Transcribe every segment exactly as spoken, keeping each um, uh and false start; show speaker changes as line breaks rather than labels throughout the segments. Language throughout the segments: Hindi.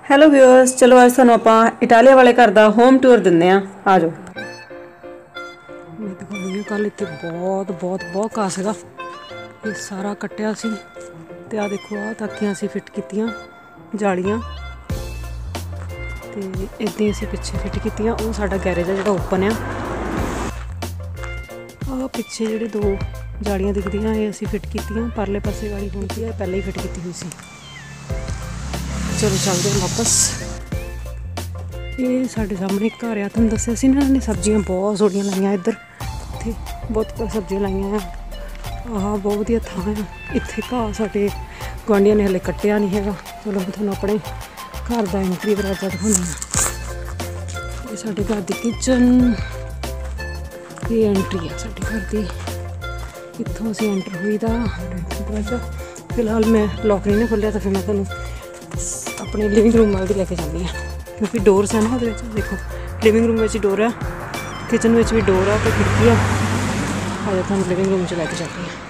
हेलो व्यूअर्स, चलो आज तुहानू आपां इटालिया वाले घर दा होम टूर दिंदे आ। आ जाओ। मैं दिखाऊंगी कल इत्थे बहुत बहुत बहुत घाह सीगा, ये सारा कट्टिया सी ते आ देखो आ ताकियां असीं फिट कीतियां जालियां ते इदां असीं पिछे फिट कीतियां। वो साडा गैरेज है जिहड़ा ओपन आ। आ पिछे जिहड़े दो जालियां दिखदियां ये असीं फिट कीतियां, परले पासे वाली होंदी है पहले ही फिट कीती हुई सी। चलो चलते हैं वापस। ये साढ़े सामने एक घर आ, तुहानू दस्सिया सी ना इन्हें सब्जियां बहुत सोहणियां लाइयां। इधर इत्थे बहुत सब्जियां लाइयां। आह बहुत वधिया थां है। इत्थे घाह साडे गुआंढियां ने हले कट्टिया नहीं हैगा। चलो मैं तुहानू अपने घर दा एंट्री दरवाजा दिखाउंदी हां। ये साडे घर दी किचन, ये एंट्री है साडे घर दी। इत्थों असीं एंटर हुई दा दरवाजा। फिलहाल मैं लॉक नहीं खोलिया तो फिर मैं तुहानू अपने लिविंग रूम वाल दी लैके जानी है, क्योंकि डोरस है ना वो देखो। लिविंग रूम में डोर है, किचन में भी डोर है, तो खिड़की है। आज तुहानू लिविंग रूम च लैके जाती है।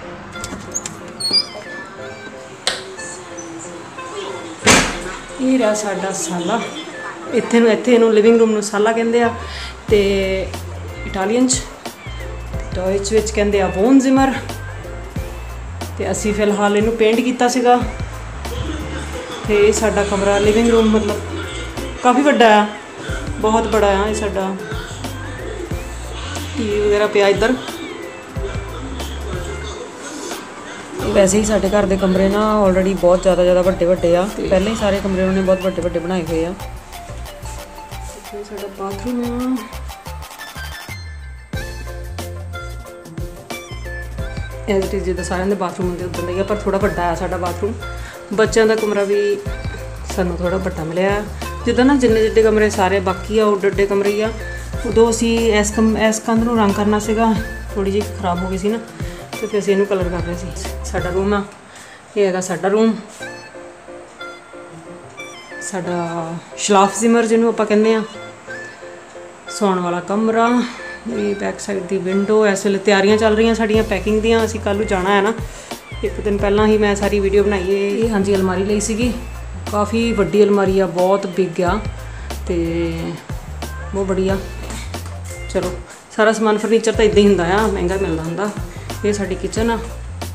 ये रहा साडा साला। इत्थे नूं इत्थे इहनूं लिविंग रूम नूं साला कहंदे आ ते इटालियन च, डॉइच विच कहंदे आ वोनजिमर। ते असीं फिलहाल इहनूं पेंट कीता सीगा। ते साडा कमरा लिविंग रूम मतलब काफ़ी बड़ा है, बहुत बड़ा है। ये साडा टीवी वगैरह पिया इधर। वैसे ही साडे घर दे कमरे ना ऑलरेडी बहुत ज़्यादा ज़्यादा वड्डे वड्डे आ। पहले ही सारे कमरे उन्होंने बहुत वड्डे वड्डे बनाए हुए आ। साडा बाथरूम आ। एज इट इज़ जिद्दां सारिਆਂ ਦੇ बाथरूम होंदे उदां दा ही, पर थोड़ा वड्डा है साडा बाथरूम। बच्चों का कमरा भी सानू थोड़ा वड्डा मिलिया। जिद्दां ना जिन्ने जिड्डे कमरे सारे बाकी आ उड्डे उड्डे कमरे ही आ। उदों असीं इस कम इस कंध नूं रंग करना सीगा, थोड़ी जी खराब हो गई सी ना, तो फिर असीं इहनूं कलर कर रहे सी। साडा रूम आ, ये हैगा साडा रूम। साडा शलाफजिमर जिन्हों आपां कहंदे आ, सौण वाला कमरा। ये बैक साइड दी विंडो। इस वेले तैयारियां चल रही साडियां पैकिंग दियां। असीं कल नूं जाना है ना, एक दिन पहला ही मैं सारी वीडियो बनाई है। ये हाँ जी अलमारी लई सीगी, काफ़ी वड्डी अलमारी आ, बहुत बिग आ ते बहुत बढ़िया। चलो सारा समान फर्नीचर तो इदां ही हुंदा आ, महंगा मिलदा हुंदा। ये साडी किचन आ।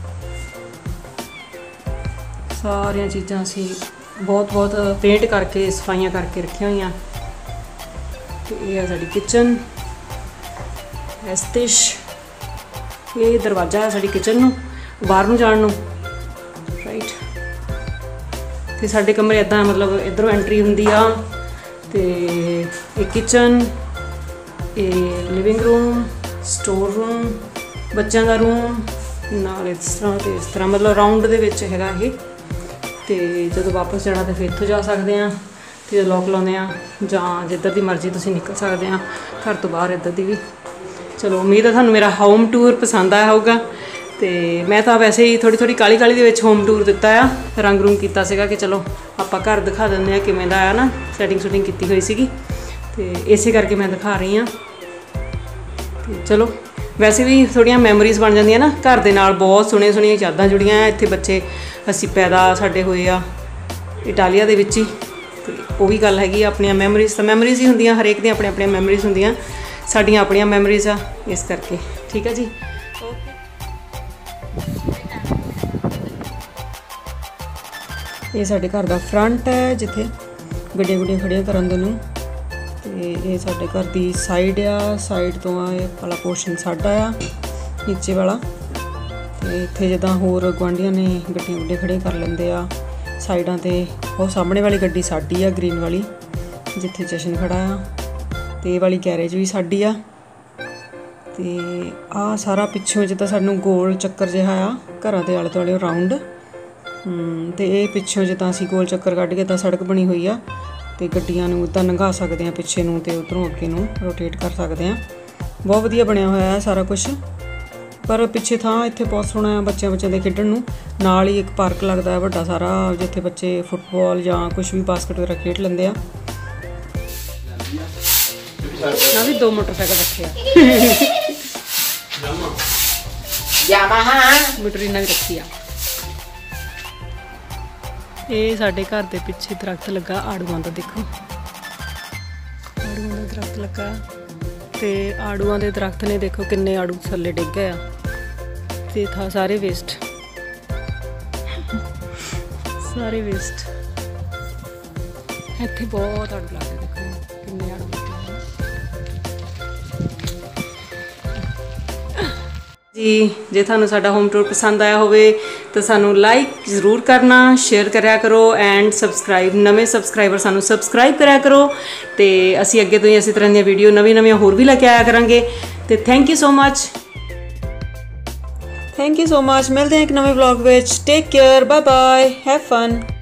सारियां चीज़ां असीं बहुत बहुत पेंट करके सफाइयां करके रखियां होईयां। ये साडी किचन। एस्तिश ये दरवाजा है साडी किचन नूं बाहर नूं जाण नूं, राइट। ते साडे कमरे इदां मतलब इधरों एंट्री हुंदी आ। ते ये किचन, ये लिविंग रूम, स्टोर रूम, बच्चों का रूम नाल इस तरह ते इस तरह मतलब राउंड दे विच हैगा ये। ते जदों वापस जाना तो फिर इत्थों जा सकते हैं। ते लॉक लाउने आ जां जिधर दी मर्जी तुसीं निकल सकते हैं घर तो बाहर इधर दी भी। चलो उम्मीद है तुहानूं मेरा होम टूर पसंद आया होगा। तो मैं तो वैसे ही थोड़ी थोड़ी काली काली दे विच होम टूर दिता आ, रंग रूंग कीता सीगा कि चलो आपां घर दिखा दिंदे आ किवें दा आ ना। सैटिंग शूटिंग कीती हुई सीगी ते इसे करके मैं दिखा रही हाँ। तो चलो वैसे भी थोड़ियां मैमोरीज़ बन जांदियां ना घर दे नाल। बहुत सोहणियां सोहणियां यादां जुड़ियां। इत्थे बच्चे असीं पैदा साडे होए आ इटालिया दे विच ही, ते ओह भी गल हैगी। अपनियां मैमोरीज़ तो मैमोरीज़ ही हुंदियां, हरेक दी अपनी अपनी मैमोरीज़ हुंदियां। साडियां अपनियां मैमोरीज़ आ इस करके। ठीक है जी। ये साडे घर दा फ्रंट है जिथे गड्डियां गुड्डियां खड़ियां करन दे नूं। ते ये साडे घर दी साइड आ। साइड तो आ वाला पोर्शन साडा आ नीचे वाला। ते इत्थे जिद्दां होर गुआंढियां ने गड्डियां गुड्डियां खड़ियां कर लैंदे आ साइडां ते। ओह सामने वाली गड्डी साडी आ ग्रीन वाली जिथे जशन खड़ा आ। ते ये वाली गैरेज भी साडी आ। ते आ सारा पिछों जिद्दां सानूं गोल चक्कर जिहा आ घरां दे आले दुआले राउंड। तो ये पिछों जिद्दां असीं गोल चक्कर कढ के इदां सड़क बनी हुई आ। तो गड्डियां नूं इदां लंघा सकते हैं पिछे नूं ते उधरों अगे नूं रोटेट कर सकते हैं। बहुत वधिया बनया होया है सारा कुछ। पर पिछे थां इत्थे बहुत सोहना है बच्चों बच्चों के खेडण नूं। नाल ही एक पार्क लगता है वड्डा सारा जिथे बच्चे फुटबॉल जां कुछ भी बास्केट वगैरह खेड लैंदे आ। ना भी दो मोटरसाइकिल रखे यामाहा मोटरीना भी रखी आ। ਇਹ ਸਾਡੇ ਘਰ ਦੇ ਪਿੱਛੇ ਦਰਖਤ ਲੱਗਾ ਆੜੂਆਂ ਦਾ, ਦੇਖੋ ਆੜੂਆਂ ਦਾ ਦਰਖਤ ਲੱਗਾ ਤੇ ਆੜੂਆਂ ਦੇ ਦਰਖਤ ਨੇ ਦੇਖੋ ਕਿੰਨੇ ਆੜੂ ਥੱਲੇ ਡਿੱਗ ਗਏ ਆ ਤੇ ਥਾ ਸਾਰੇ ਵੇਸਟ, ਸਾਰੇ ਵੇਸਟ। ਇੱਥੇ ਬਹੁਤ ਆੜੂ ਲੱਗਦੇ, ਦੇਖੋ ਕਿੰਨੇ ਆੜੂ ਲੱਗੇ ਜੀ। ਜੇ ਤੁਹਾਨੂੰ ਸਾਡਾ ਹੋਮ ਟੂਰ ਪਸੰਦ ਆਇਆ ਹੋਵੇ ਤਾਂ ਸਾਨੂੰ ਲਾਈਕ ਜ਼ਰੂਰ ਕਰਨਾ, ਸ਼ੇਅਰ ਕਰਿਆ ਕਰੋ ਐਂਡ ਸਬਸਕ੍ਰਾਈਬ, ਨਵੇਂ ਸਬਸਕ੍ਰਾਈਬਰ ਸਾਨੂੰ ਸਬਸਕ੍ਰਾਈਬ ਕਰਿਆ ਕਰੋ ਤੇ ਅਸੀਂ ਅੱਗੇ ਤੋਂ ਹੀ ਇਸੇ ਤਰ੍ਹਾਂ ਦੀਆਂ ਵੀਡੀਓ ਨਵੀਂ ਨਵੀਆਂ ਹੋਰ ਵੀ ਲੈ ਕੇ ਆਇਆ ਕਰਾਂਗੇ। ਤੇ thank you so much, thank you so much. ਮਿਲਦੇ ਹਾਂ ਇੱਕ ਨਵੇਂ ਵਲੌਗ ਵਿੱਚ। Take care, bye bye, have fun.